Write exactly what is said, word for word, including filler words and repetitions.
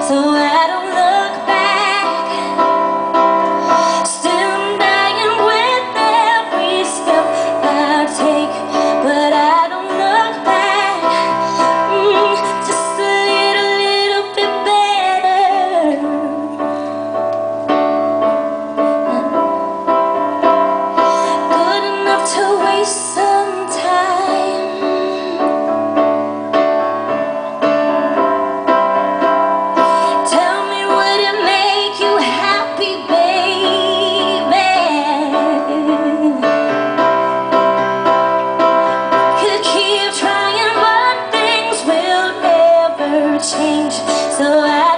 so I don't look back. Still dying with every step I take, but I don't look back. mm, Just a little, little bit better. Good enough to waste some time. Tell me, would it make you happy, baby? Could keep trying, but things will never change, so I